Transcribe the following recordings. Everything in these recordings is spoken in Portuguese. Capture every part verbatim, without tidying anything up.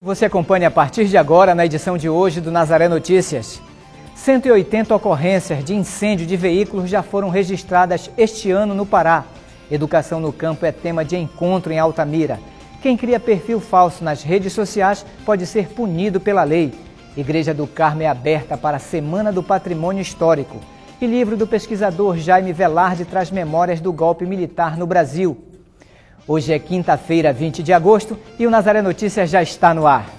Você acompanha a partir de agora na edição de hoje do Nazaré Notícias. cento e oitenta ocorrências de incêndio de veículos já foram registradas este ano no Pará. Educação no campo é tema de encontro em Altamira. Quem cria perfil falso nas redes sociais pode ser punido pela lei. Igreja do Carmo é aberta para a Semana do Patrimônio Histórico. E livro do pesquisador Jaime Velarde traz memórias do golpe militar no Brasil. Hoje é quinta-feira, vinte de agosto, e o Nazaré Notícias já está no ar.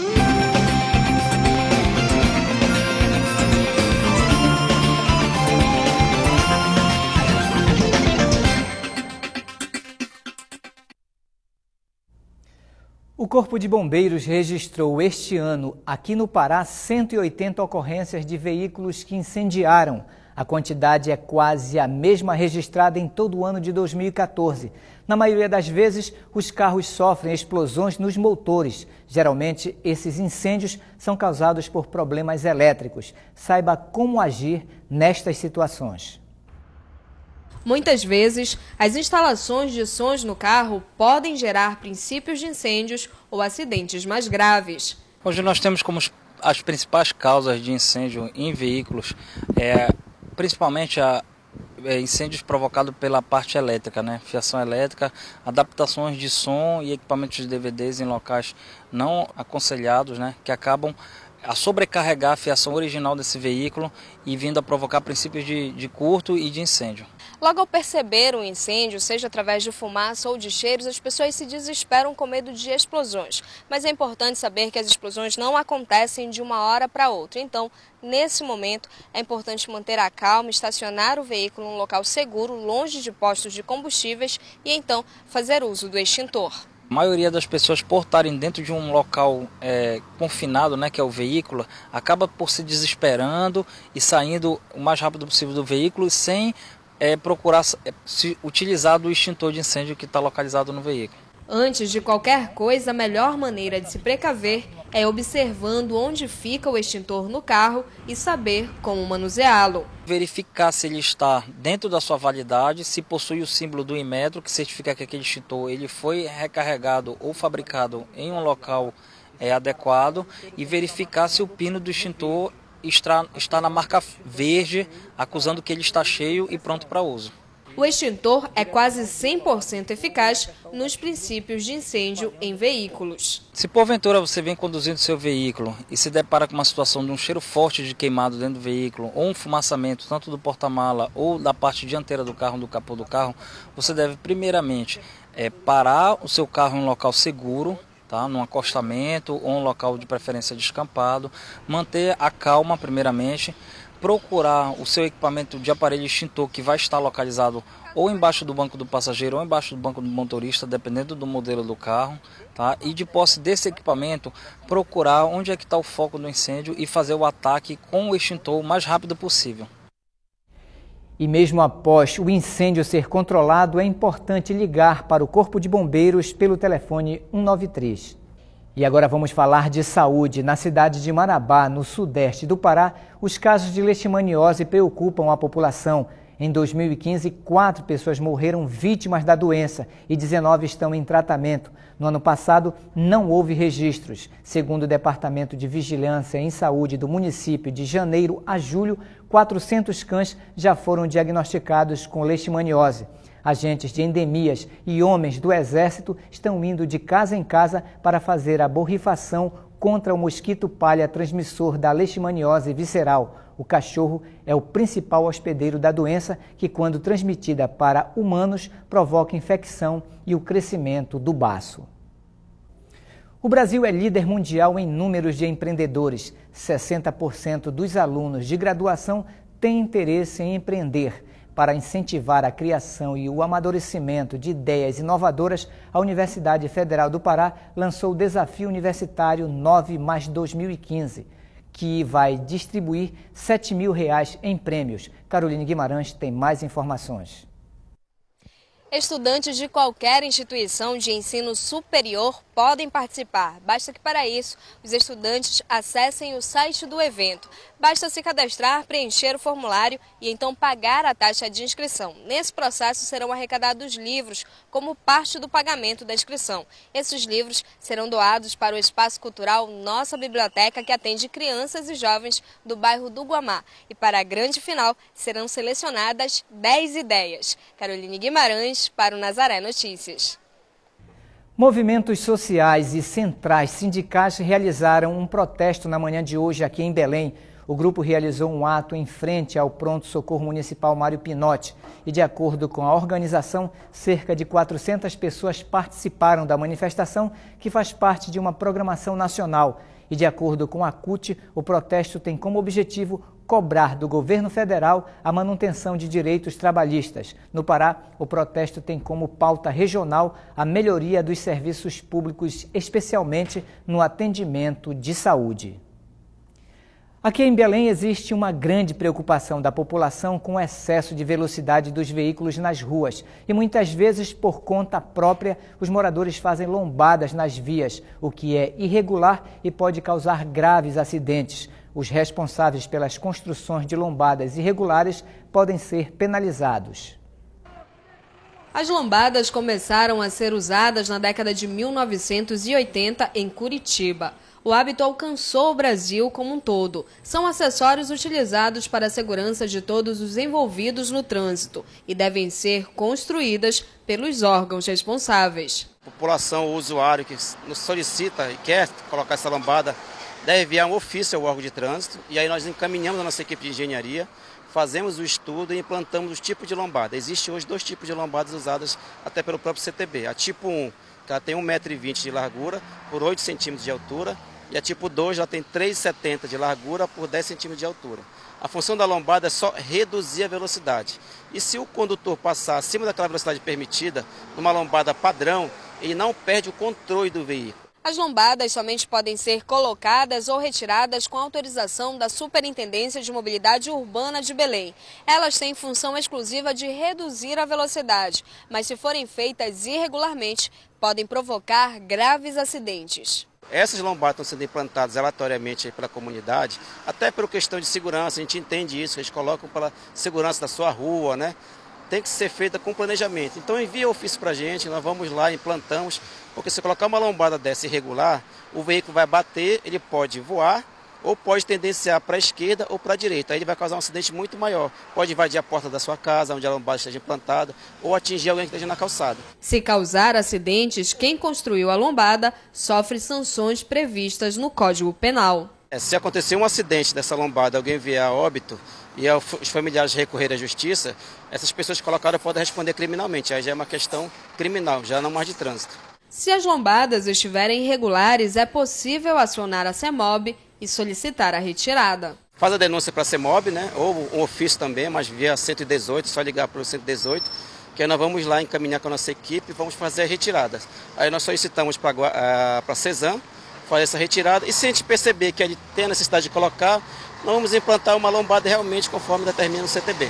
O Corpo de Bombeiros registrou este ano, aqui no Pará, cento e oitenta ocorrências de veículos que incendiaram. A quantidade é quase a mesma registrada em todo o ano de dois mil e quatorze. Na maioria das vezes, os carros sofrem explosões nos motores. Geralmente, esses incêndios são causados por problemas elétricos. Saiba como agir nestas situações. Muitas vezes, as instalações de sons no carro podem gerar princípios de incêndios ou acidentes mais graves. Hoje nós temos como as principais causas de incêndio em veículos, é, principalmente a, é, incêndios provocados pela parte elétrica, né? Fiação elétrica, adaptações de som e equipamentos de D V Ds em locais não aconselhados, né? Que acabam a sobrecarregar a fiação original desse veículo e vindo a provocar princípios de, de curto e de incêndio. Logo ao perceber um incêndio, seja através de fumaça ou de cheiros, as pessoas se desesperam com medo de explosões. Mas é importante saber que as explosões não acontecem de uma hora para outra. Então, nesse momento, é importante manter a calma, estacionar o veículo em um local seguro, longe de postos de combustíveis e então fazer uso do extintor. A maioria das pessoas, por estarem dentro de um local é, confinado, né, que é o veículo, acaba por se desesperando e saindo o mais rápido possível do veículo sem é, procurar é, se utilizar do extintor de incêndio que está localizado no veículo. Antes de qualquer coisa, a melhor maneira de se precaver é observando onde fica o extintor no carro e saber como manuseá-lo. Verificar se ele está dentro da sua validade, se possui o símbolo do Inmetro, que certifica que aquele extintor ele foi recarregado ou fabricado em um local é, adequado, e verificar se o pino do extintor está, está na marca verde, acusando que ele está cheio e pronto para uso. O extintor é quase cem por cento eficaz nos princípios de incêndio em veículos. Se porventura você vem conduzindo seu veículo e se depara com uma situação de um cheiro forte de queimado dentro do veículo ou um fumaçamento tanto do porta-mala ou da parte dianteira do carro, do capô do carro, você deve primeiramente é, parar o seu carro em um local seguro, tá? Num acostamento ou um local de preferência descampado, manter a calma primeiramente, procurar o seu equipamento de aparelho extintor que vai estar localizado ou embaixo do banco do passageiro ou embaixo do banco do motorista, dependendo do modelo do carro, tá? E de posse desse equipamento, procurar onde é que está o foco do incêndio e fazer o ataque com o extintor o mais rápido possível. E mesmo após o incêndio ser controlado, é importante ligar para o Corpo de Bombeiros pelo telefone um nove três. E agora vamos falar de saúde. Na cidade de Marabá, no sudeste do Pará, os casos de leishmaniose preocupam a população. Em dois mil e quinze, quatro pessoas morreram vítimas da doença e dezenove estão em tratamento. No ano passado, não houve registros. Segundo o Departamento de Vigilância em Saúde do município, de janeiro a julho, quatrocentos cães já foram diagnosticados com leishmaniose. Agentes de endemias e homens do Exército estão indo de casa em casa para fazer a borrifação contra o mosquito palha transmissor da leishmaniose visceral. O cachorro é o principal hospedeiro da doença, que, quando transmitida para humanos, provoca infecção e o crescimento do baço. O Brasil é líder mundial em números de empreendedores. sessenta por cento dos alunos de graduação têm interesse em empreender. Para incentivar a criação e o amadurecimento de ideias inovadoras, a Universidade Federal do Pará lançou o Desafio Universitário nove mais dois mil e quinze, que vai distribuir sete mil reais em prêmios. Caroline Guimarães tem mais informações. Estudantes de qualquer instituição de ensino superior podem participar. Basta que para isso os estudantes acessem o site do evento. Basta se cadastrar, preencher o formulário e então pagar a taxa de inscrição. Nesse processo serão arrecadados livros como parte do pagamento da inscrição. Esses livros serão doados para o Espaço Cultural Nossa Biblioteca, que atende crianças e jovens do bairro do Guamá. E para a grande final serão selecionadas dez ideias. Caroline Guimarães para o Nazaré Notícias. Movimentos sociais e centrais sindicais realizaram um protesto na manhã de hoje aqui em Belém. O grupo realizou um ato em frente ao Pronto-Socorro Municipal Mário Pinotti e, de acordo com a organização, cerca de quatrocentas pessoas participaram da manifestação, que faz parte de uma programação nacional. E, de acordo com a C U T, o protesto tem como objetivo cobrar do governo federal a manutenção de direitos trabalhistas. No Pará, o protesto tem como pauta regional a melhoria dos serviços públicos, especialmente no atendimento de saúde. Aqui em Belém existe uma grande preocupação da população com o excesso de velocidade dos veículos nas ruas e muitas vezes, por conta própria, os moradores fazem lombadas nas vias, o que é irregular e pode causar graves acidentes. Os responsáveis pelas construções de lombadas irregulares podem ser penalizados. As lombadas começaram a ser usadas na década de mil novecentos e oitenta em Curitiba. O hábito alcançou o Brasil como um todo. São acessórios utilizados para a segurança de todos os envolvidos no trânsito e devem ser construídas pelos órgãos responsáveis. A população, o usuário que nos solicita e quer colocar essa lombada, deve enviar um ofício ao órgão de trânsito e aí nós encaminhamos a nossa equipe de engenharia, fazemos o estudo e implantamos os tipos de lombada. Existem hoje dois tipos de lombadas usadas até pelo próprio C T B. A tipo um, que ela tem um metro e vinte de largura por oito centímetros de altura, e a tipo dois, ela tem três e setenta de largura por dez centímetros de altura. A função da lombada é só reduzir a velocidade. E se o condutor passar acima daquela velocidade permitida, numa lombada padrão, ele não perde o controle do veículo. As lombadas somente podem ser colocadas ou retiradas com autorização da Superintendência de Mobilidade Urbana de Belém. Elas têm função exclusiva de reduzir a velocidade, mas se forem feitas irregularmente, podem provocar graves acidentes. Essas lombadas estão sendo implantadas aleatoriamente pela comunidade, até por questão de segurança, a gente entende isso, eles colocam pela segurança da sua rua, né? Tem que ser feita com planejamento. Então envia o ofício para a gente, nós vamos lá, implantamos, porque se colocar uma lombada dessa irregular, o veículo vai bater, ele pode voar ou pode tendenciar para a esquerda ou para a direita. Aí ele vai causar um acidente muito maior. Pode invadir a porta da sua casa, onde a lombada esteja implantada, ou atingir alguém que esteja na calçada. Se causar acidentes, quem construiu a lombada sofre sanções previstas no Código Penal. É, se acontecer um acidente dessa lombada, alguém vier a óbito e os familiares recorrerem à justiça, essas pessoas que colocaram podem responder criminalmente. Aí já é uma questão criminal, já não mais de trânsito. Se as lombadas estiverem irregulares, é possível acionar a CEMOB e solicitar a retirada. Faz a denúncia para a CEMOB, né? Ou um ofício também, mas via cento e dezoito, só ligar para o cento e dezoito, que aí nós vvamos lá encaminhar com a nossa equipe e vamos fazer a retirada. Aí nós solicitamos para a CESAM fazer essa retirada e se a gente perceber que ele tem a necessidade de colocar, nós vamos implantar uma lombada realmente conforme determina o C T B.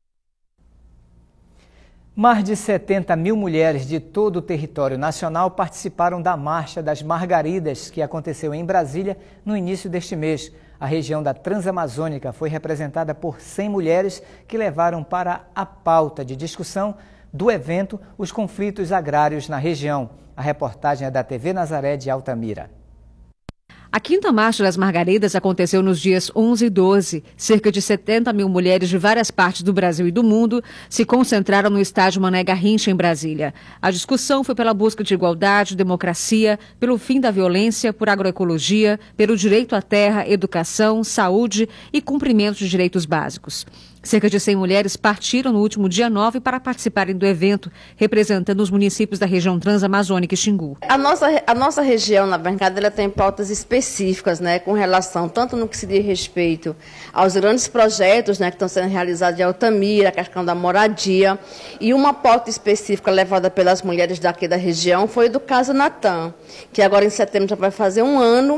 Mais de setenta mil mulheres de todo o território nacional participaram da Marcha das Margaridas, que aconteceu em Brasília no início deste mês. A região da Transamazônica foi representada por cem mulheres que levaram para a pauta de discussão do evento os conflitos agrários na região. A reportagem é da T V Nazaré de Altamira. A quinta Marcha das Margaridas aconteceu nos dias onze e doze. Cerca de setenta mil mulheres de várias partes do Brasil e do mundo se concentraram no estádio Mané Garrincha, em Brasília. A discussão foi pela busca de igualdade, democracia, pelo fim da violência, por agroecologia, pelo direito à terra, educação, saúde e cumprimento de direitos básicos. Cerca de cem mulheres partiram no último dia nove para participarem do evento, representando os municípios da região Transamazônica e Xingu. A nossa, a nossa região, na verdade, ela tem pautas específicas, né, com relação, tanto no que se diz respeito aos grandes projetos, né, que estão sendo realizados em Altamira, a questão da moradia, e uma pauta específica levada pelas mulheres daqui da região foi do caso Natan, que agora em setembro já vai fazer um ano,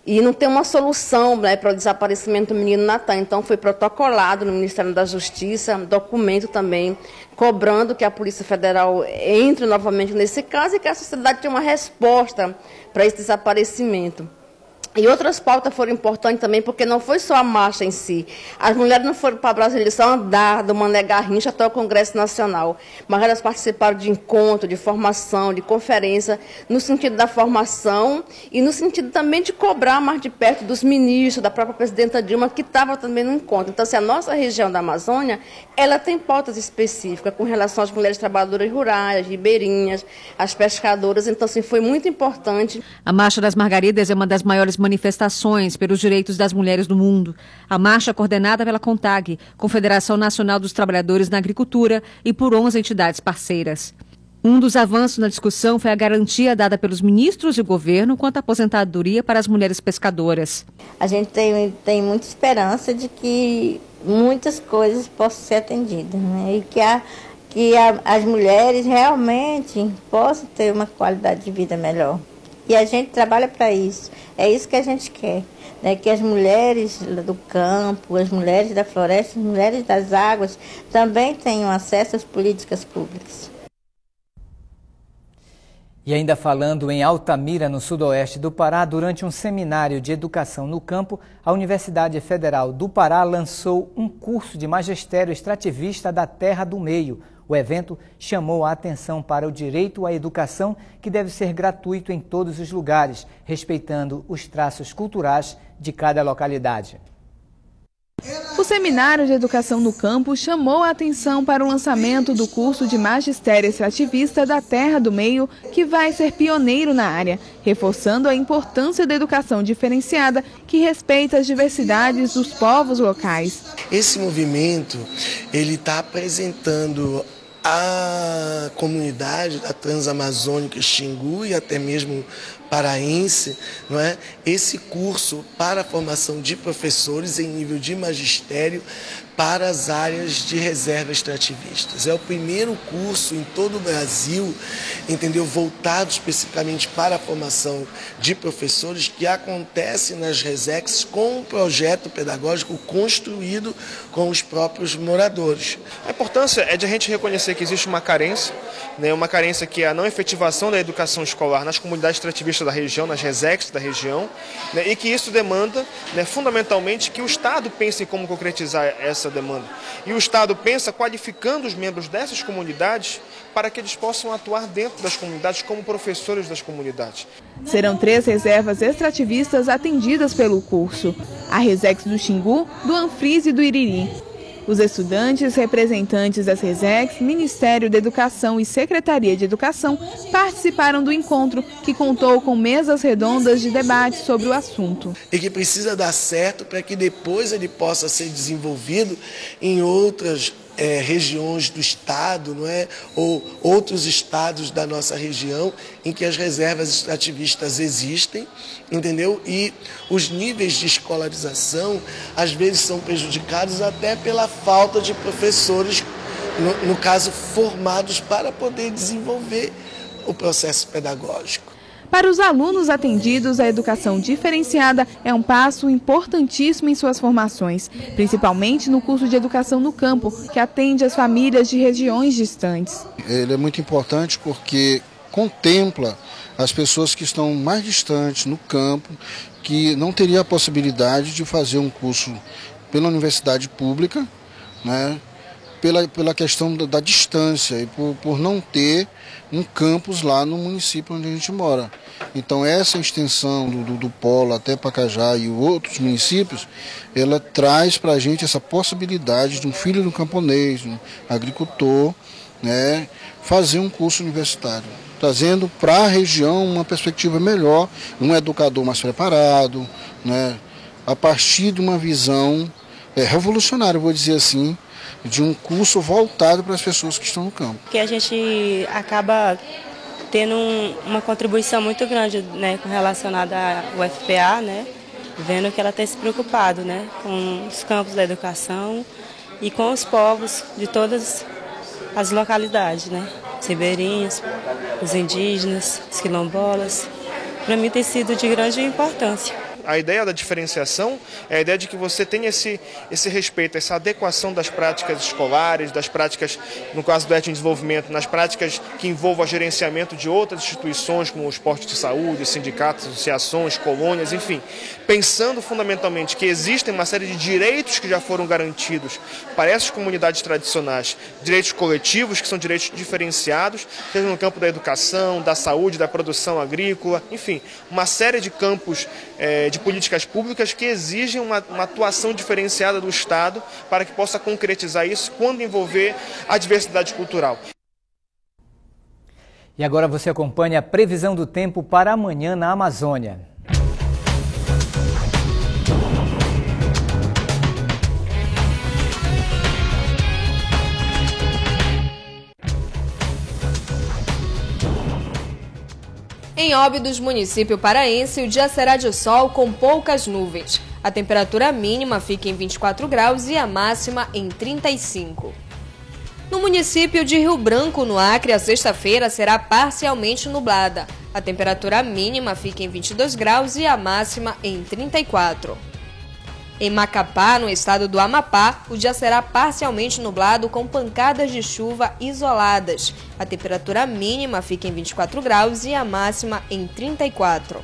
e não tem uma solução, né, para o desaparecimento do menino Natan. Então foi protocolado no Ministério da Justiça, documento também, cobrando que a Polícia Federal entre novamente nesse caso e que a sociedade tenha uma resposta para esse desaparecimento. E outras pautas foram importantes também, porque não foi só a marcha em si. As mulheres não foram para Brasília só andar do Mané Garrincha até o Congresso Nacional, mas elas participaram de encontro, de formação, de conferência, no sentido da formação e no sentido também de cobrar mais de perto dos ministros, da própria presidenta Dilma, que estava também no encontro. Então, assim, a nossa região da Amazônia, ela tem pautas específicas com relação às mulheres trabalhadoras rurais, ribeirinhas, as pescadoras. Então, assim, foi muito importante. A Marcha das Margaridas é uma das maiores manifestações pelos direitos das mulheres do mundo. A marcha é coordenada pela CONTAG, Confederação Nacional dos Trabalhadores na Agricultura, e por onze entidades parceiras. Um dos avanços na discussão foi a garantia dada pelos ministros e governo quanto à aposentadoria para as mulheres pescadoras. A gente tem, tem muita esperança de que muitas coisas possam ser atendidas, né? E que, a, que a, as mulheres realmente possam ter uma qualidade de vida melhor. E a gente trabalha para isso. É isso que a gente quer, né? Que as mulheres do campo, as mulheres da floresta, as mulheres das águas também tenham acesso às políticas públicas. E ainda falando em Altamira, no sudoeste do Pará, durante um seminário de educação no campo, a Universidade Federal do Pará lançou um curso de magistério extrativista da Terra do Meio. O evento chamou a atenção para o direito à educação, que deve ser gratuito em todos os lugares, respeitando os traços culturais de cada localidade. O Seminário de Educação no Campo chamou a atenção para o lançamento do curso de Magistério Extrativista da Terra do Meio, que vai ser pioneiro na área, reforçando a importância da educação diferenciada que respeita as diversidades dos povos locais. Esse movimento ele está apresentando a comunidade da Transamazônica Xingu e até mesmo paraense, não é? Esse curso para a formação de professores em nível de magistério para as áreas de reserva extrativistas. É o primeiro curso em todo o Brasil, entendeu? Voltado especificamente para a formação de professores, que acontece nas Resex com um projeto pedagógico construído com os próprios moradores. A importância é de a gente reconhecer que existe uma carência, né? Uma carência que é a não efetivação da educação escolar nas comunidades extrativistas da região, nas Resex da região, né? E que isso demanda, né, fundamentalmente, que o Estado pense em como concretizar essa demanda. E o Estado pensa qualificando os membros dessas comunidades para que eles possam atuar dentro das comunidades como professores das comunidades. Serão três reservas extrativistas atendidas pelo curso: a Resex do Xingu, do Anfris e do Iriri. Os estudantes, representantes das Resex, Ministério da Educação e Secretaria de Educação participaram do encontro, que contou com mesas redondas de debate sobre o assunto. E que precisa dar certo para que depois ele possa ser desenvolvido em outras É, regiões do estado, não é? Ou outros estados da nossa região em que as reservas extrativistas existem, entendeu? E os níveis de escolarização às vezes são prejudicados até pela falta de professores, no, no caso, formados para poder desenvolver o processo pedagógico. Para os alunos atendidos, a educação diferenciada é um passo importantíssimo em suas formações, principalmente no curso de Educação no Campo, que atende as famílias de regiões distantes. Ele é muito importante porque contempla as pessoas que estão mais distantes no campo, que não teria a possibilidade de fazer um curso pela universidade pública, né? Pela, pela questão da, da distância e por, por não ter um campus lá no município onde a gente mora. Então essa extensão do, do, do Polo até Pacajá e outros municípios, ela traz para a gente essa possibilidade de um filho de um camponês, um agricultor, né, fazer um curso universitário, trazendo para a região uma perspectiva melhor, um educador mais preparado, né, a partir de uma visão é, revolucionária, vou dizer assim, de um curso voltado para as pessoas que estão no campo. Que a gente acaba tendo um, uma contribuição muito grande, né, relacionada à U F P A, né, vendo que ela tem se preocupado, né, com os campos da educação e com os povos de todas as localidades, né, os ribeirinhos, os indígenas, os quilombolas. Para mim tem sido de grande importância. A ideia da diferenciação é a ideia de que você tenha esse, esse respeito, essa adequação das práticas escolares, das práticas, no caso do Ética em Desenvolvimento, nas práticas que envolvam o gerenciamento de outras instituições, como os postos de saúde, sindicatos, associações, colônias, enfim, pensando fundamentalmente que existem uma série de direitos que já foram garantidos para essas comunidades tradicionais, direitos coletivos, que são direitos diferenciados, seja no campo da educação, da saúde, da produção agrícola, enfim, uma série de campos eh, de políticas públicas que exigem uma, uma atuação diferenciada do Estado para que possa concretizar isso quando envolver a diversidade cultural. E agora você acompanha a previsão do tempo para amanhã na Amazônia. Em Óbidos, município paraense, o dia será de sol com poucas nuvens. A temperatura mínima fica em vinte e quatro graus e a máxima em trinta e cinco. No município de Rio Branco, no Acre, a sexta-feira será parcialmente nublada. A temperatura mínima fica em vinte e dois graus e a máxima em trinta e quatro. Em Macapá, no estado do Amapá, o dia será parcialmente nublado com pancadas de chuva isoladas. A temperatura mínima fica em vinte e quatro graus e a máxima em trinta e quatro.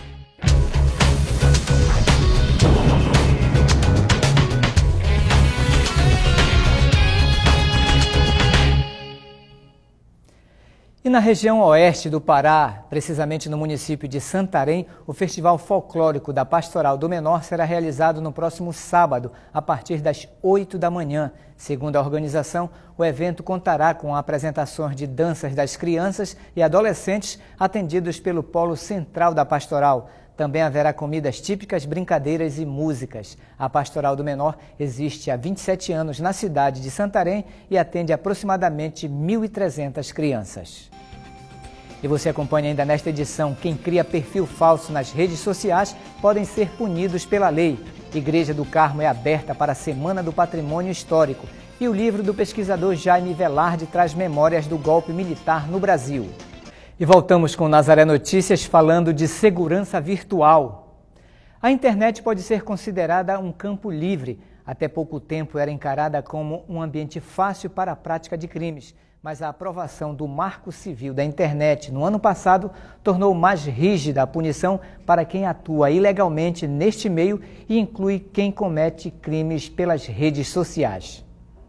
E na região oeste do Pará, precisamente no município de Santarém, o Festival Folclórico da Pastoral do Menor será realizado no próximo sábado, a partir das oito da manhã. Segundo a organização, o evento contará com apresentações de danças das crianças e adolescentes atendidos pelo Polo Central da Pastoral. Também haverá comidas típicas, brincadeiras e músicas. A Pastoral do Menor existe há vinte e sete anos na cidade de Santarém e atende aproximadamente mil e trezentas crianças. E você acompanha ainda nesta edição: quem cria perfil falso nas redes sociais podem ser punidos pela lei. Igreja do Carmo é aberta para a Semana do Patrimônio Histórico. E o livro do pesquisador Jaime Velarde traz memórias do golpe militar no Brasil. E voltamos com Nazaré Notícias falando de segurança virtual. A internet pode ser considerada um campo livre. Até pouco tempo era encarada como um ambiente fácil para a prática de crimes. Mas a aprovação do Marco Civil da Internet no ano passado tornou mais rígida a punição para quem atua ilegalmente neste meio e inclui quem comete crimes pelas redes sociais.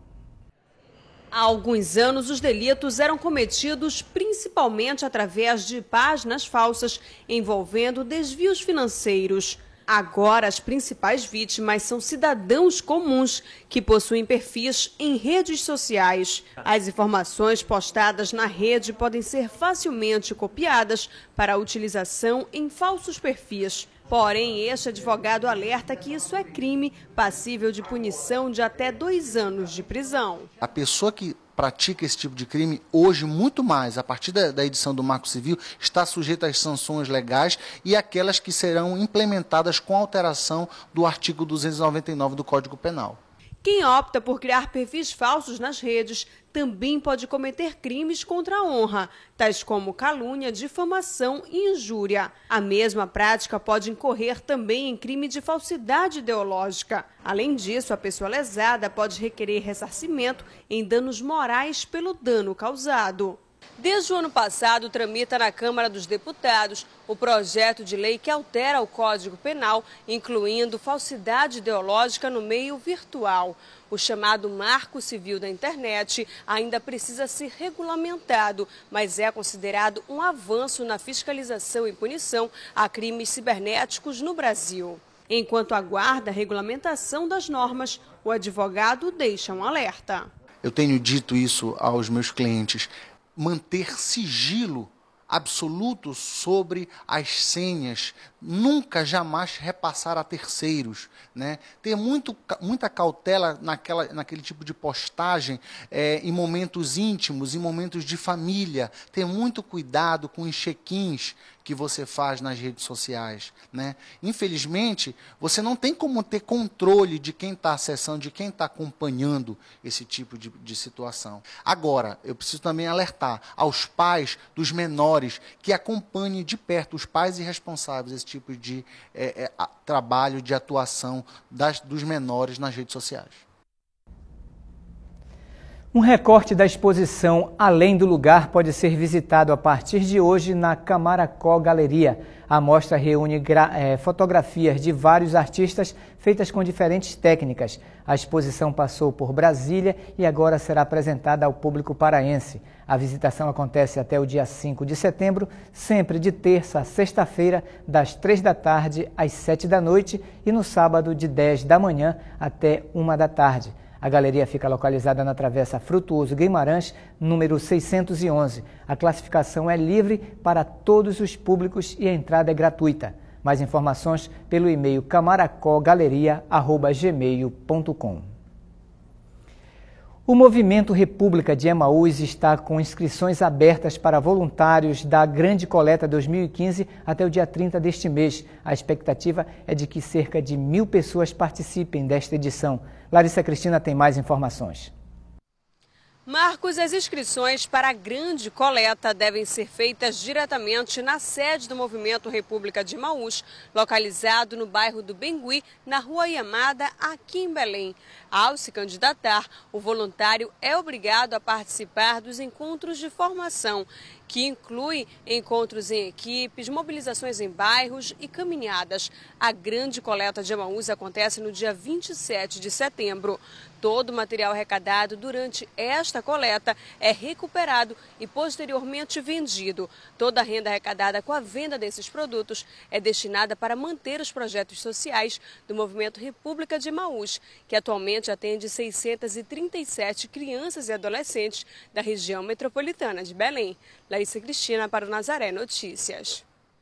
Há alguns anos, os delitos eram cometidos principalmente através de páginas falsas envolvendo desvios financeiros. Agora, as principais vítimas são cidadãos comuns que possuem perfis em redes sociais. As informações postadas na rede podem ser facilmente copiadas para a utilização em falsos perfis. Porém, este advogado alerta que isso é crime passível de punição de até dois anos de prisão. A pessoa que pratica esse tipo de crime, hoje muito mais, a partir da, da edição do Marco Civil, está sujeita às sanções legais e aquelas que serão implementadas com alteração do artigo duzentos e noventa e nove do Código Penal. Quem opta por criar perfis falsos nas redes também pode cometer crimes contra a honra, tais como calúnia, difamação e injúria. A mesma prática pode incorrer também em crime de falsidade ideológica. Além disso, a pessoa lesada pode requerer ressarcimento em danos morais pelo dano causado. Desde o ano passado, tramita na Câmara dos Deputados o projeto de lei que altera o Código Penal, incluindo falsidade ideológica no meio virtual. O chamado Marco Civil da Internet ainda precisa ser regulamentado, mas é considerado um avanço na fiscalização e punição a crimes cibernéticos no Brasil. Enquanto aguarda a regulamentação das normas, o advogado deixa um alerta. Eu tenho dito isso aos meus clientes: manter sigilo absoluto sobre as senhas, nunca, jamais repassar a terceiros, né? Ter muito, muita cautela naquela, naquele tipo de postagem é, em momentos íntimos, em momentos de família, ter muito cuidado com os check-ins que você faz nas redes sociais, né? Infelizmente, você não tem como ter controle de quem está acessando, de quem está acompanhando esse tipo de, de situação. Agora, eu preciso também alertar aos pais dos menores que acompanhem de perto, os pais irresponsáveis, esse tipo de é, é, a, trabalho, de atuação das, dos menores nas redes sociais. Um recorte da exposição Além do Lugar pode ser visitado a partir de hoje na Camaracó Galeria. A mostra reúne é, fotografias de vários artistas feitas com diferentes técnicas. A exposição passou por Brasília e agora será apresentada ao público paraense. A visitação acontece até o dia cinco de setembro, sempre de terça a sexta-feira, das três da tarde às sete da noite e no sábado de dez da manhã até uma da tarde. A galeria fica localizada na Travessa Frutuoso Guimarães, número seiscentos e onze. A classificação é livre para todos os públicos e a entrada é gratuita. Mais informações pelo e-mail camaracogaleria arroba gmail ponto com. O Movimento República de Emaús está com inscrições abertas para voluntários da Grande Coleta dois mil e quinze até o dia trinta deste mês. A expectativa é de que cerca de mil pessoas participem desta edição. Larissa Cristina tem mais informações. Marcos, as inscrições para a grande coleta devem ser feitas diretamente na sede do Movimento República de Emaús, localizado no bairro do Bengui, na Rua Iamada, aqui em Belém. Ao se candidatar, o voluntário é obrigado a participar dos encontros de formação, que inclui encontros em equipes, mobilizações em bairros e caminhadas. A grande coleta de Emaús acontece no dia vinte e sete de setembro. Todo o material arrecadado durante esta coleta é recuperado e posteriormente vendido. Toda a renda arrecadada com a venda desses produtos é destinada para manter os projetos sociais do Movimento República de Emaús, que atualmente atende seiscentas e trinta e sete crianças e adolescentes da região metropolitana de Belém. Larissa Cristina para o Nazaré Notícias.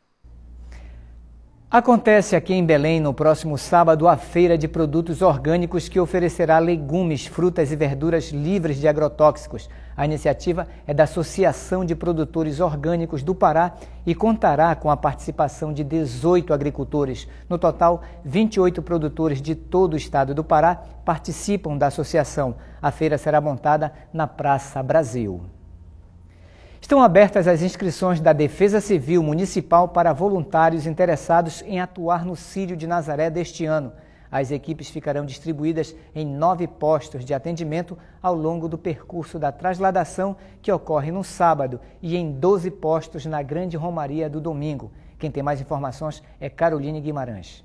Acontece aqui em Belém, no próximo sábado, a Feira de Produtos Orgânicos, que oferecerá legumes, frutas e verduras livres de agrotóxicos. A iniciativa é da Associação de Produtores Orgânicos do Pará e contará com a participação de dezoito agricultores. No total, vinte e oito produtores de todo o estado do Pará participam da associação. A feira será montada na Praça Brasil. Estão abertas as inscrições da Defesa Civil Municipal para voluntários interessados em atuar no Círio de Nazaré deste ano. As equipes ficarão distribuídas em nove postos de atendimento ao longo do percurso da trasladação, que ocorre no sábado, e em doze postos na Grande Romaria do domingo. Quem tem mais informações é Caroline Guimarães.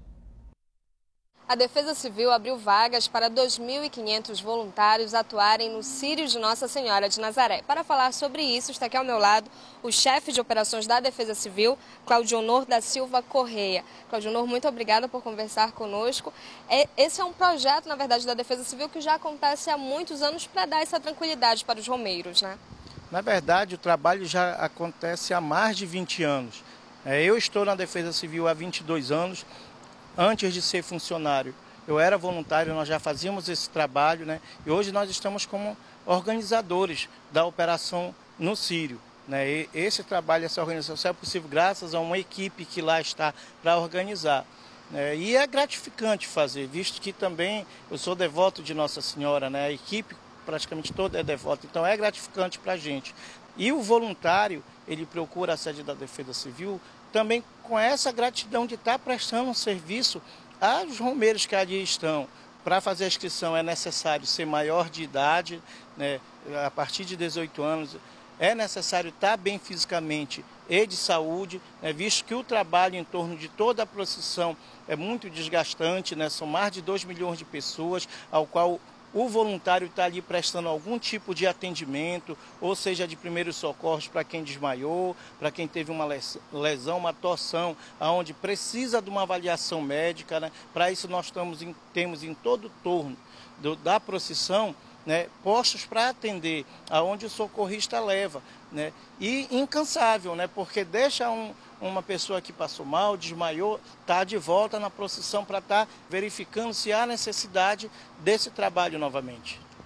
A Defesa Civil abriu vagas para dois mil e quinhentos voluntários atuarem no Círio de Nossa Senhora de Nazaré. Para falar sobre isso, está aqui ao meu lado o chefe de operações da Defesa Civil, Claudionor da Silva Correia. Claudionor, muito obrigada por conversar conosco. Esse é um projeto, na verdade, da Defesa Civil que já acontece há muitos anos para dar essa tranquilidade para os romeiros, né? Na verdade, o trabalho já acontece há mais de vinte anos. Eu estou na Defesa Civil há vinte e dois anos. Antes de ser funcionário, eu era voluntário, nós já fazíamos esse trabalho, né? E hoje nós estamos como organizadores da operação no Círio, né? E esse trabalho, essa organização só é possível graças a uma equipe que lá está para organizar, né? E é gratificante fazer, visto que também eu sou devoto de Nossa Senhora, né? A equipe praticamente toda é devota, então é gratificante para a gente. E o voluntário, ele procura a sede da Defesa Civil também com essa gratidão de estar prestando um serviço aos romeiros que ali estão. Para fazer a inscrição é necessário ser maior de idade, né? A partir de dezoito anos é necessário estar bem fisicamente e de saúde, né? Visto que o trabalho em torno de toda a procissão é muito desgastante, né? São mais de dois milhões de pessoas, ao qual o voluntário está ali prestando algum tipo de atendimento, ou seja, de primeiros socorros para quem desmaiou, para quem teve uma lesão, uma torção, onde precisa de uma avaliação médica, né? Para isso nós estamos em, temos em todo o torno do, da procissão, né, postos para atender, aonde o socorrista leva, né? E incansável, né? Porque deixa um, uma pessoa que passou mal, desmaiou, está de volta na procissão para estar tá verificando se há necessidade desse trabalho novamente.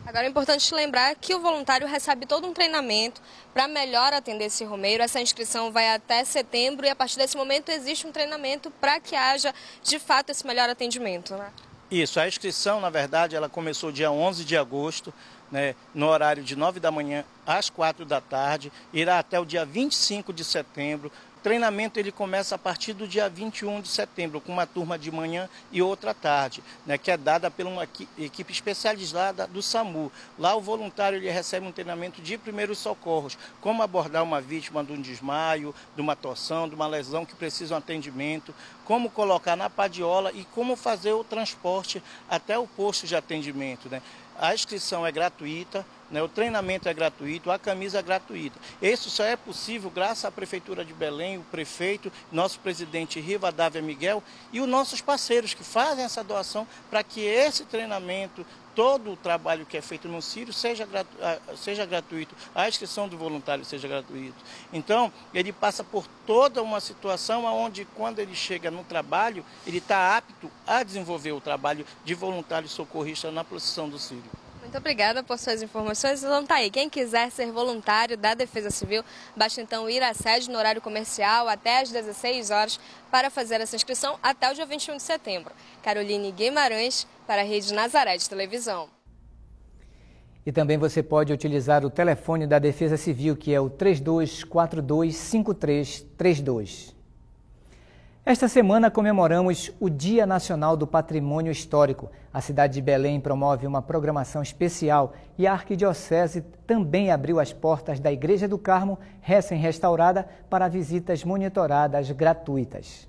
Agora é importante lembrar que o voluntário recebe todo um treinamento para melhor atender esse romeiro. Essa inscrição vai até setembro e a partir desse momento existe um treinamento para que haja de fato esse melhor atendimento, né? Isso, a inscrição, na verdade, ela começou dia onze de agosto, né, no horário de nove da manhã às quatro da tarde, irá até o dia vinte e cinco de setembro. O treinamento ele começa a partir do dia vinte e um de setembro, com uma turma de manhã e outra à tarde, né, que é dada por uma equipe especializada do SAMU. Lá o voluntário ele recebe um treinamento de primeiros socorros, como abordar uma vítima de um desmaio, de uma torção, de uma lesão que precisa de um atendimento, como colocar na padiola e como fazer o transporte até o posto de atendimento, né? A inscrição é gratuita, né, o treinamento é gratuito, a camisa é gratuita. Isso só é possível graças à Prefeitura de Belém, o prefeito, nosso presidente Rivadavia Miguel e os nossos parceiros que fazem essa doação para que esse treinamento, todo o trabalho que é feito no Sírio seja, gratu seja gratuito, a inscrição do voluntário seja gratuita. Então, ele passa por toda uma situação onde, quando ele chega no trabalho, ele está apto a desenvolver o trabalho de voluntário socorrista na procissão do Sírio. Muito obrigada por suas informações. Então tá aí, quem quiser ser voluntário da Defesa Civil, basta então ir à sede no horário comercial até às dezesseis horas para fazer essa inscrição até o dia vinte e um de setembro. Caroline Guimarães, para a Rede Nazaré de Televisão. E também você pode utilizar o telefone da Defesa Civil, que é o três dois quatro dois, cinco três três dois. Esta semana comemoramos o Dia Nacional do Patrimônio Histórico. A cidade de Belém promove uma programação especial e a Arquidiocese também abriu as portas da Igreja do Carmo, recém-restaurada, para visitas monitoradas gratuitas.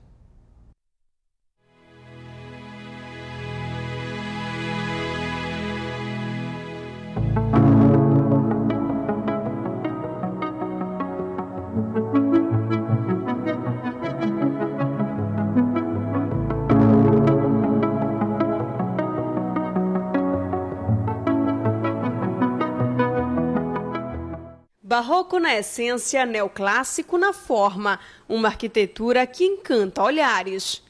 Barroco na essência, neoclássico na forma, uma arquitetura que encanta olhares.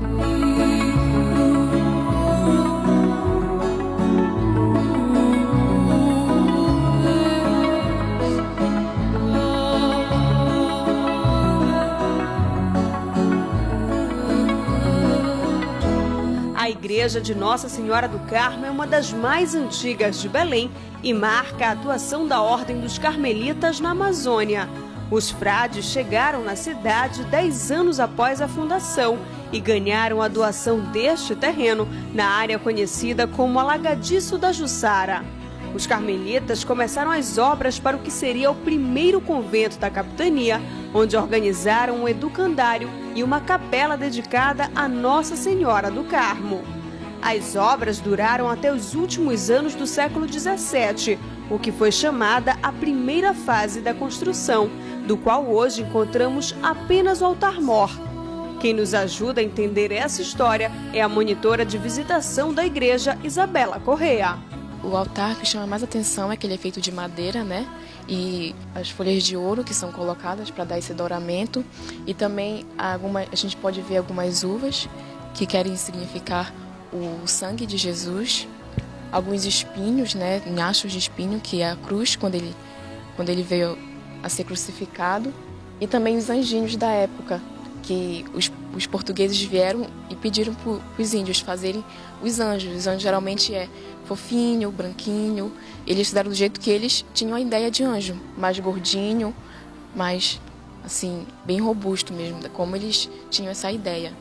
A igreja de Nossa Senhora do Carmo é uma das mais antigas de Belém e marca a atuação da Ordem dos Carmelitas na Amazônia. Os frades chegaram na cidade dez anos após a fundação e ganharam a doação deste terreno na área conhecida como Alagadiço da Jussara. Os carmelitas começaram as obras para o que seria o primeiro convento da capitania, onde organizaram um educandário e uma capela dedicada a Nossa Senhora do Carmo. As obras duraram até os últimos anos do século dezessete, o que foi chamada a primeira fase da construção, do qual hoje encontramos apenas o altar-mor. Quem nos ajuda a entender essa história é a monitora de visitação da igreja, Isabela Correa. O altar que chama mais atenção é que ele é feito de madeira, né? E as folhas de ouro que são colocadas para dar esse douramento. E também alguma, a gente pode ver algumas uvas que querem significar o sangue de Jesus. Alguns espinhos, né? Nhachos de espinho, que é a cruz, quando ele, quando ele veio a ser crucificado. E também os anjinhos da época, que os, os portugueses vieram e pediram para os índios fazerem os anjos. Os anjos geralmente é fofinho, branquinho. Eles fizeram do jeito que eles tinham a ideia de anjo, mais gordinho, mais, assim, bem robusto mesmo, como eles tinham essa ideia.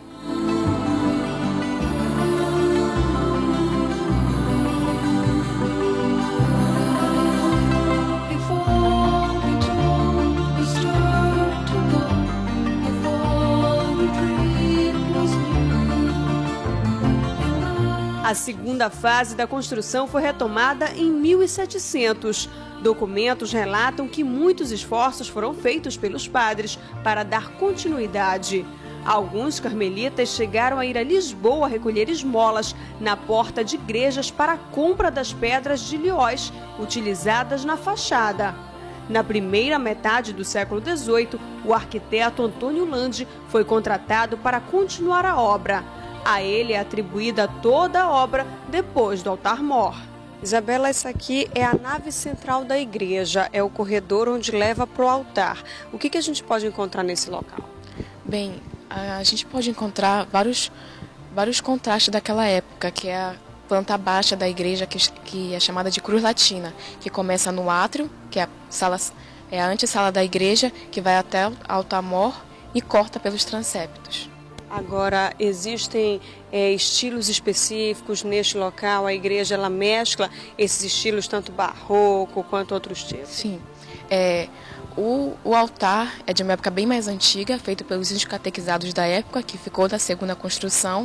A segunda fase da construção foi retomada em mil e setecentos. Documentos relatam que muitos esforços foram feitos pelos padres para dar continuidade. Alguns carmelitas chegaram a ir a Lisboa recolher esmolas na porta de igrejas para a compra das pedras de lhós utilizadas na fachada. Na primeira metade do século dezoito, o arquiteto Antônio Lande foi contratado para continuar a obra. A ele é atribuída toda a obra depois do altar-mor. Isabela, essa aqui é a nave central da igreja, é o corredor onde leva para o altar. O que, que a gente pode encontrar nesse local? Bem, a gente pode encontrar vários, vários contrastes daquela época, que é a planta baixa da igreja, que, que é chamada de cruz latina, que começa no átrio, que é a, sala, é a antessala da igreja, que vai até o altar-mor e corta pelos transeptos. Agora, existem é, estilos específicos neste local? A igreja ela mescla esses estilos, tanto barroco quanto outros tipos? Sim. É, o, o altar é de uma época bem mais antiga, feito pelos índios catequizados da época, que ficou da segunda construção.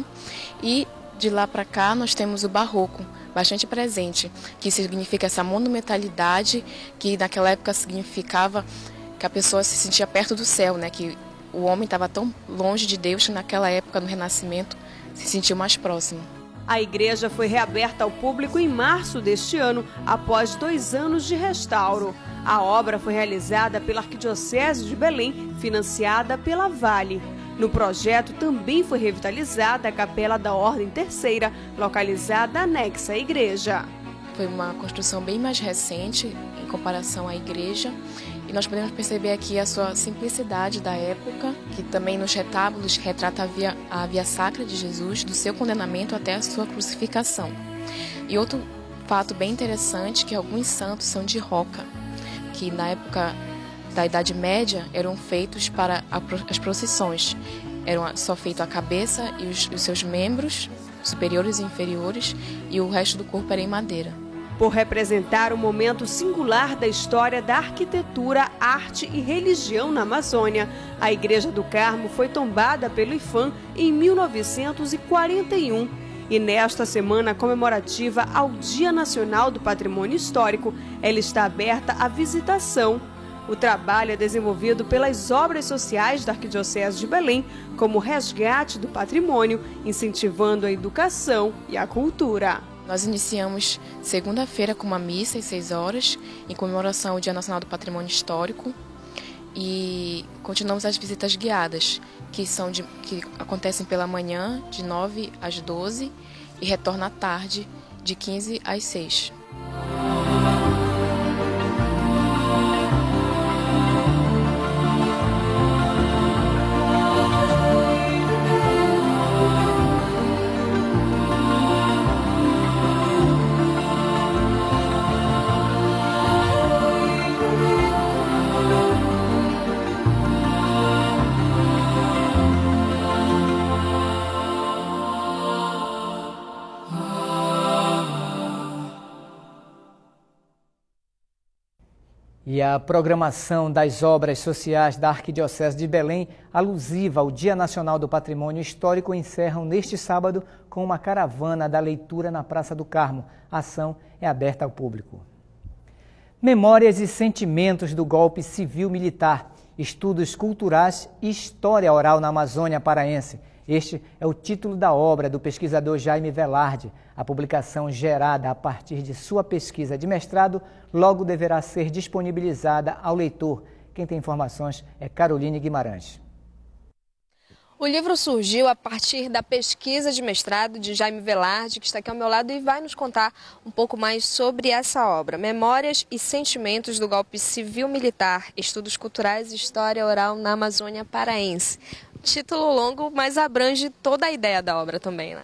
E de lá para cá nós temos o barroco, bastante presente, que significa essa monumentalidade, que naquela época significava que a pessoa se sentia perto do céu, né? Que o homem estava tão longe de Deus que naquela época, no Renascimento, se sentiu mais próximo. A igreja foi reaberta ao público em março deste ano, após dois anos de restauro. A obra foi realizada pela Arquidiocese de Belém, financiada pela Vale. No projeto também foi revitalizada a Capela da Ordem Terceira, localizada anexa à igreja. Foi uma construção bem mais recente em comparação à igreja. E nós podemos perceber aqui a sua simplicidade da época, que também nos retábulos retrata a via, a via sacra de Jesus, do seu condenamento até a sua crucificação. E outro fato bem interessante, que alguns santos são de roca, que na época da Idade Média eram feitos para as procissões. Eram só feito a cabeça e os, os seus membros, superiores e inferiores, e o resto do corpo era em madeira. Por representar um momento singular da história da arquitetura, arte e religião na Amazônia, a Igreja do Carmo foi tombada pelo I F A M em mil novecentos e quarenta e um. E nesta semana comemorativa ao Dia Nacional do Patrimônio Histórico, ela está aberta à visitação. O trabalho é desenvolvido pelas obras sociais da Arquidiocese de Belém, como resgate do patrimônio, incentivando a educação e a cultura. Nós iniciamos segunda-feira com uma missa às seis horas, em comemoração ao Dia Nacional do Patrimônio Histórico, e continuamos as visitas guiadas, que, são de, que acontecem pela manhã, de nove às doze, e retorna à tarde, de quinze às seis. E a programação das obras sociais da Arquidiocese de Belém, alusiva ao Dia Nacional do Patrimônio Histórico, encerram neste sábado com uma caravana da leitura na Praça do Carmo. A ação é aberta ao público. Memórias e sentimentos do golpe civil-militar, estudos culturais e história oral na Amazônia paraense. Este é o título da obra do pesquisador Jaime Velarde. A publicação, gerada a partir de sua pesquisa de mestrado, logo deverá ser disponibilizada ao leitor. Quem tem informações é Caroline Guimarães. O livro surgiu a partir da pesquisa de mestrado de Jaime Velarde, que está aqui ao meu lado e vai nos contar um pouco mais sobre essa obra. Memórias e sentimentos do golpe civil-militar, estudos culturais e história oral na Amazônia paraense. Título longo, mas abrange toda a ideia da obra também, né?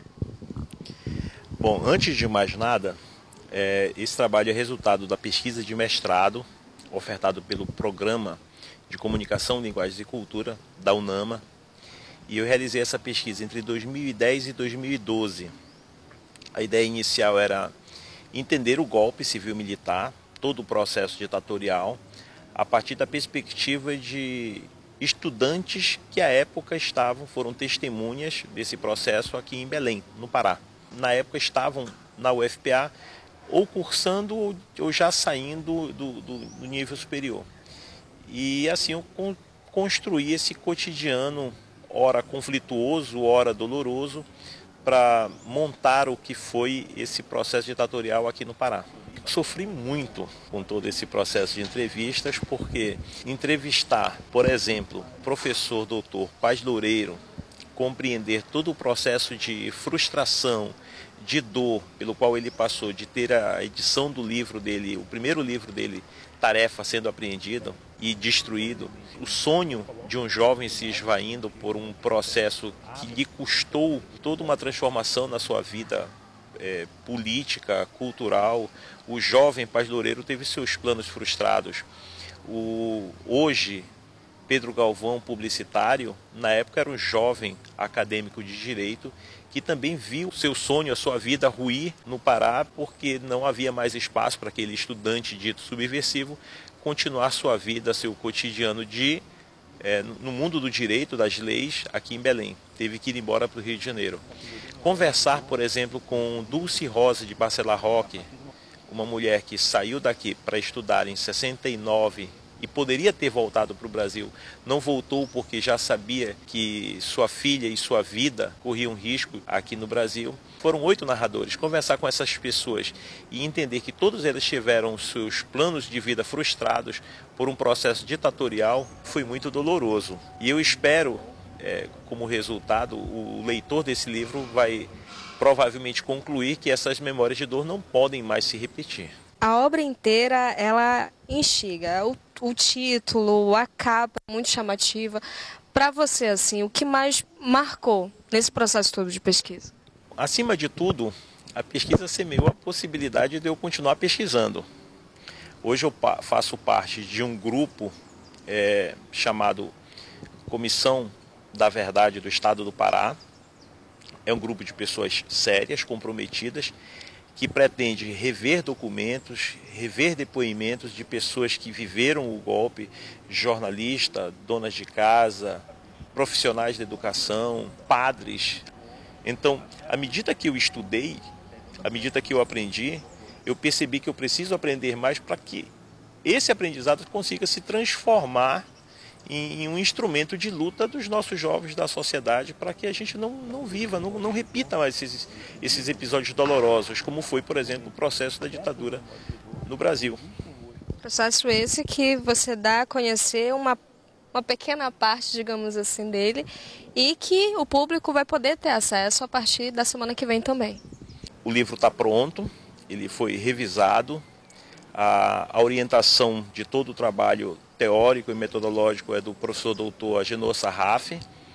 Bom, antes de mais nada, é, esse trabalho é resultado da pesquisa de mestrado ofertado pelo Programa de Comunicação, Linguagens e Cultura da UNAMA, e eu realizei essa pesquisa entre dois mil e dez e dois mil e doze. A ideia inicial era entender o golpe civil-militar, todo o processo ditatorial, a partir da perspectiva de estudantes que à época estavam, foram testemunhas desse processo aqui em Belém, no Pará. Na época estavam na U F P A ou cursando ou já saindo do, do, do nível superior. E assim eu con construí esse cotidiano, ora conflituoso, ora doloroso, para montar o que foi esse processo ditatorial aqui no Pará. Sofri muito com todo esse processo de entrevistas, porque entrevistar, por exemplo, professor doutor Paz Loureiro, compreender todo o processo de frustração, de dor pelo qual ele passou, de ter a edição do livro dele, o primeiro livro dele, Tarefa, sendo apreendido e destruído, o sonho de um jovem se esvaindo por um processo que lhe custou toda uma transformação na sua vida é, política, cultural. O jovem Paz Loureiro teve seus planos frustrados. O, hoje, Pedro Galvão, publicitário, na época era um jovem acadêmico de direito que também viu seu sonho, a sua vida ruir no Pará, porque não havia mais espaço para aquele estudante dito subversivo continuar sua vida, seu cotidiano de, é, no mundo do direito, das leis, aqui em Belém. Teve que ir embora para o Rio de Janeiro. Conversar, por exemplo, com Dulce Rosa de Bacelar Roque, uma mulher que saiu daqui para estudar em sessenta e nove e poderia ter voltado para o Brasil, não voltou porque já sabia que sua filha e sua vida corriam risco aqui no Brasil. Foram oito narradores. Conversar com essas pessoas e entender que todos eles tiveram seus planos de vida frustrados por um processo ditatorial foi muito doloroso. E eu espero, é, como resultado, o leitor desse livro vai provavelmente concluir que essas memórias de dor não podem mais se repetir. A obra inteira, ela instiga. O, o título, a capa, muito chamativa. Para você, assim, o que mais marcou nesse processo todo de pesquisa? Acima de tudo, a pesquisa semeou a possibilidade de eu continuar pesquisando. Hoje eu faço parte de um grupo é, chamado Comissão da Verdade do Estado do Pará. É um grupo de pessoas sérias, comprometidas, que pretende rever documentos, rever depoimentos de pessoas que viveram o golpe, jornalistas, donas de casa, profissionais da educação, padres. Então, à medida que eu estudei, à medida que eu aprendi, eu percebi que eu preciso aprender mais para que esse aprendizado consiga se transformar em um instrumento de luta dos nossos jovens, da sociedade, para que a gente não, não viva, não, não repita mais esses, esses episódios dolorosos, como foi, por exemplo, o processo da ditadura no Brasil. Processo esse que você dá a conhecer uma, uma pequena parte, digamos assim, dele, e que o público vai poder ter acesso a partir da semana que vem também. O livro está pronto, ele foi revisado, a, a orientação de todo o trabalho teórico e metodológico é do professor doutor Agenor Sarraf,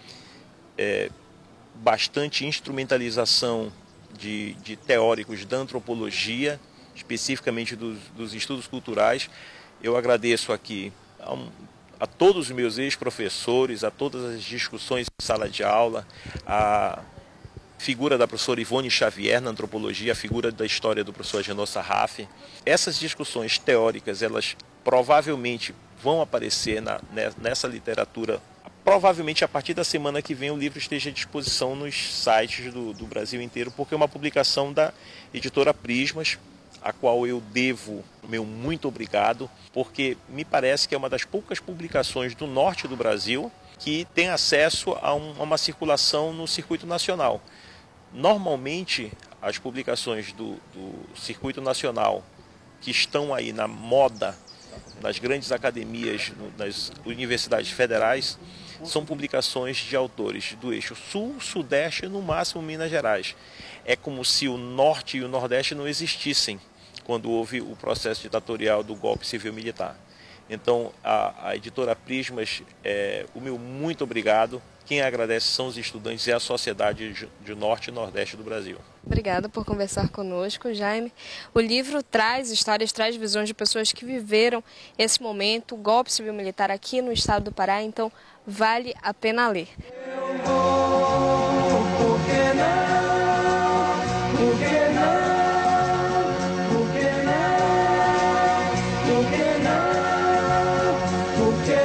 é, bastante instrumentalização de, de teóricos da antropologia, especificamente dos, dos estudos culturais. Eu agradeço aqui a, um, a todos os meus ex-professores, a todas as discussões em sala de aula, a figura da professora Ivone Xavier na antropologia, a figura da história do professor Agenor Sarraf. Essas discussões teóricas, elas provavelmente vão aparecer na, nessa literatura. Provavelmente a partir da semana que vem o livro esteja à disposição nos sites do, do Brasil inteiro, porque é uma publicação da editora Prismas, a qual eu devo meu muito obrigado, porque me parece que é uma das poucas publicações do norte do Brasil que tem acesso a, um, a uma circulação no circuito nacional. Normalmente, as publicações do, do circuito nacional que estão aí na moda, nas grandes academias, nas universidades federais, são publicações de autores do eixo sul, sudeste e no máximo Minas Gerais. É como se o norte e o nordeste não existissem quando houve o processo ditatorial do golpe civil-militar. Então, a, a editora Prismas, é, o meu muito obrigado. Quem agradece são os estudantes e a sociedade de, de norte e nordeste do Brasil. Obrigada por conversar conosco, Jaime. O livro traz histórias, traz visões de pessoas que viveram esse momento, o golpe civil-militar aqui no estado do Pará, então vale a pena ler. Eu vou, por que não? Por que não? Por que não? Por que não? Por que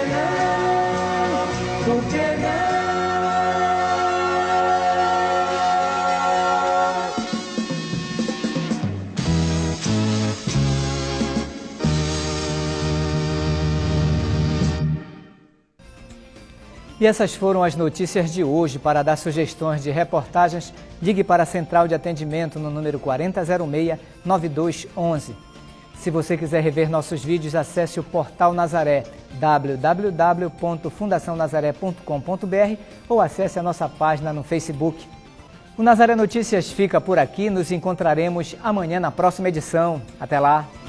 não? Por que não? E essas foram as notícias de hoje. Para dar sugestões de reportagens, ligue para a Central de Atendimento no número quarenta zero seis, nove dois um um. Se você quiser rever nossos vídeos, acesse o Portal Nazaré, w w w ponto fundação nazaré ponto com ponto b r, ou acesse a nossa página no Facebook. O Nazaré Notícias fica por aqui, nos encontraremos amanhã na próxima edição. Até lá!